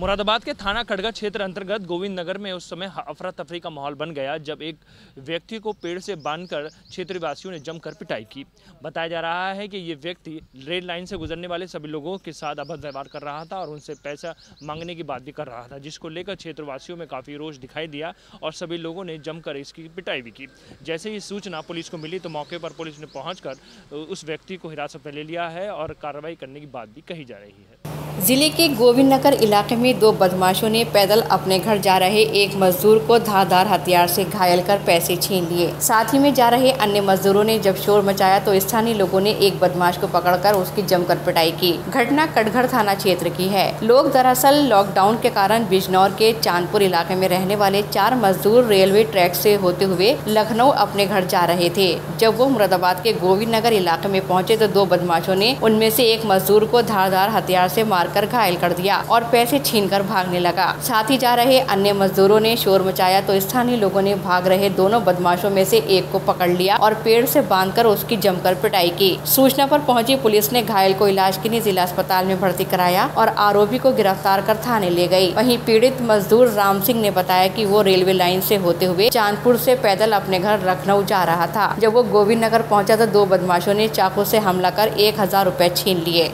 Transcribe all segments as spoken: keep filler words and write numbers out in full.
मुरादाबाद के थाना खड़गा क्षेत्र अंतर्गत गोविंद नगर में उस समय अफरा तफरी का माहौल बन गया जब एक व्यक्ति को पेड़ से बांधकर क्षेत्रवासियों ने जमकर पिटाई की। बताया जा रहा है कि ये व्यक्ति रेड लाइन से गुजरने वाले सभी लोगों के साथ अभद्र व्यवहार कर रहा था और उनसे पैसा मांगने की बात भी कर रहा था, जिसको लेकर क्षेत्रवासियों में काफ़ी रोष दिखाई दिया और सभी लोगों ने जमकर इसकी पिटाई भी की। जैसे ही सूचना पुलिस को मिली तो मौके पर पुलिस ने पहुँच उस व्यक्ति को हिरासत में ले लिया है और कार्रवाई करने की बात भी कही जा रही है। जिले के गोविंद नगर इलाके में दो बदमाशों ने पैदल अपने घर जा रहे एक मजदूर को धारदार हथियार से घायल कर पैसे छीन लिए। साथ ही में जा रहे अन्य मजदूरों ने जब शोर मचाया तो स्थानीय लोगों ने एक बदमाश को पकड़कर उसकी जमकर पिटाई की। घटना कटघर थाना क्षेत्र की है। लोग दरअसल लॉकडाउन के कारण बिजनौर के चांदपुर इलाके में रहने वाले चार मजदूर रेलवे ट्रैक से होते हुए लखनऊ अपने घर जा रहे थे। जब वो मुरादाबाद के गोविंद नगर इलाके में पहुँचे तो दो बदमाशों ने उनमें से एक मजदूर को धारदार हथियार से कर घायल कर दिया और पैसे छीनकर भागने लगा। साथ ही जा रहे अन्य मजदूरों ने शोर मचाया तो स्थानीय लोगों ने भाग रहे दोनों बदमाशों में से एक को पकड़ लिया और पेड़ से बांधकर उसकी जमकर पिटाई की। सूचना पर पहुंची पुलिस ने घायल को इलाज के लिए जिला अस्पताल में भर्ती कराया और आरोपी को गिरफ्तार कर थाने ले गयी। वहीं पीड़ित मजदूर राम सिंह ने बताया कि वो रेलवे लाइन से होते हुए चांदपुर से पैदल अपने घर लखनऊ जा रहा था। जब वो गोविंद नगर पहुँचा तो दो बदमाशों ने चाकू से हमला कर एक हजार रूपए छीन लिए।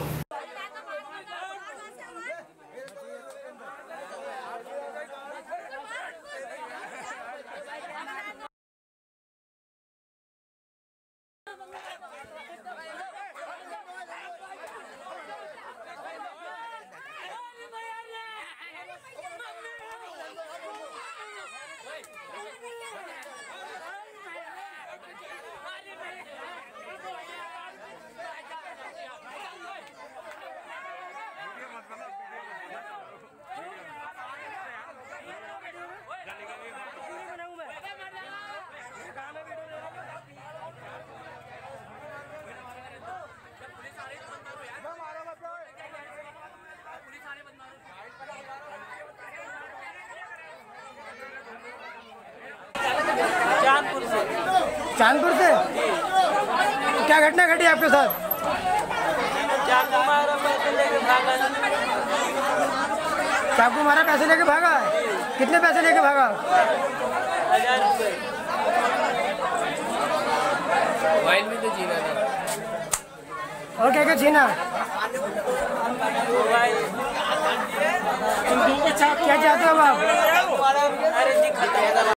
चांदपुर से चांदपुर से क्या घटना घटी आपके साथ? चाकू मारा, पैसे लेके भागा। चाकू मारा, पैसे लेके भागा? कितने पैसे लेके भागा? हजार रुपये। मोबाइल भी तो छीना था। और क्या क्या छीना? मोबाइल। क्या चाहते हो आप? अरे